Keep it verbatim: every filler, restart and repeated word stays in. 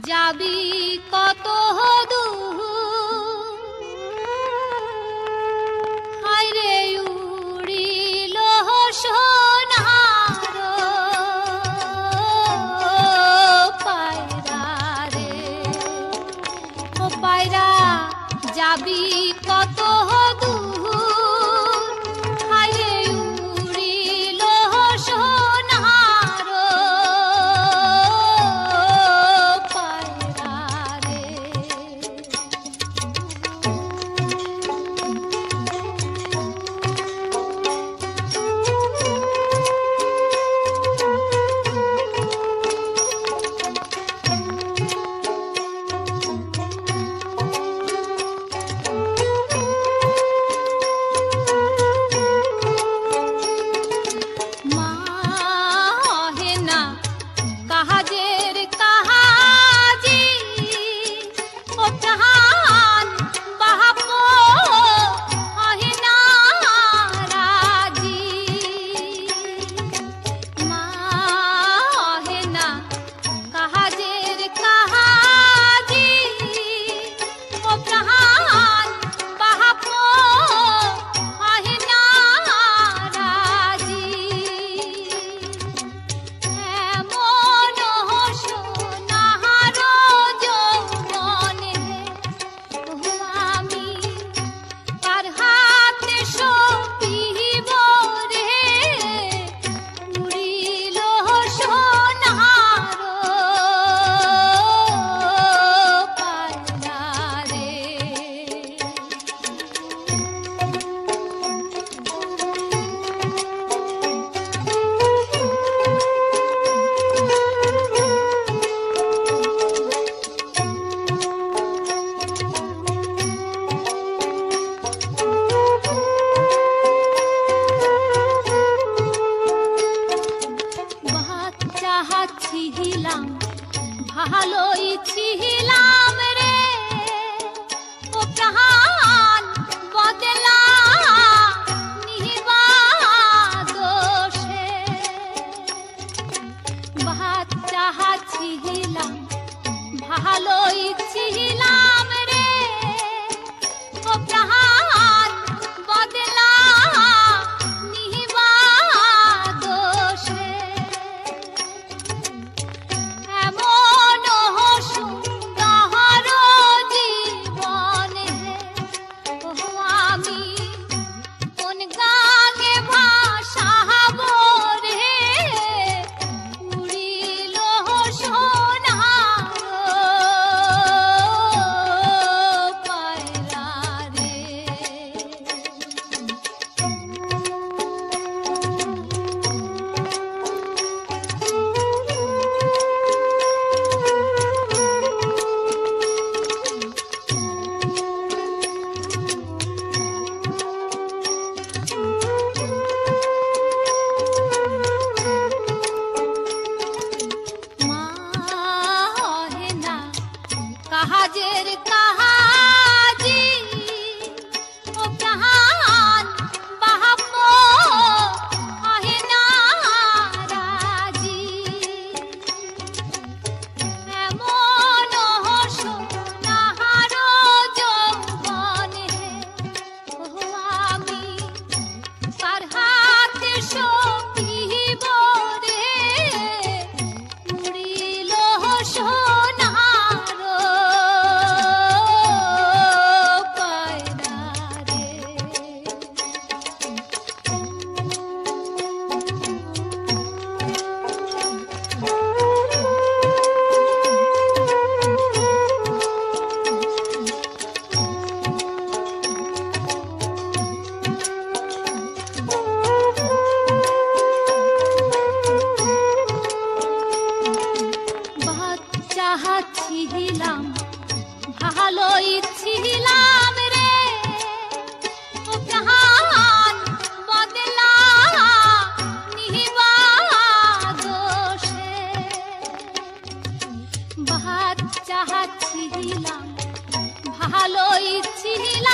যাবি কত দূর হায়রে উড়িল সোনার পায়রা রে ও পায়রা যাবি কত ভালোই ছিলাম রে ও প্রাণ বদলা নিবা দোষে বাচ্চা ছিলাম ভালোই ছিলাম রে ও প্রাণ বদলা নিবা দোষে কাহাজের কাহাজি ও প্রাণ বাহাপ আহেনা রাজি এমন সোনার যৌবন হে ও আমি কার হাতে সপিব রে উড়িল সোনা ছিলাম ভালোই ছিলাম রে ও প্রাণ বদলা নিবা দোষে বাচ্চা ছিলাম ভালোই ছিলাম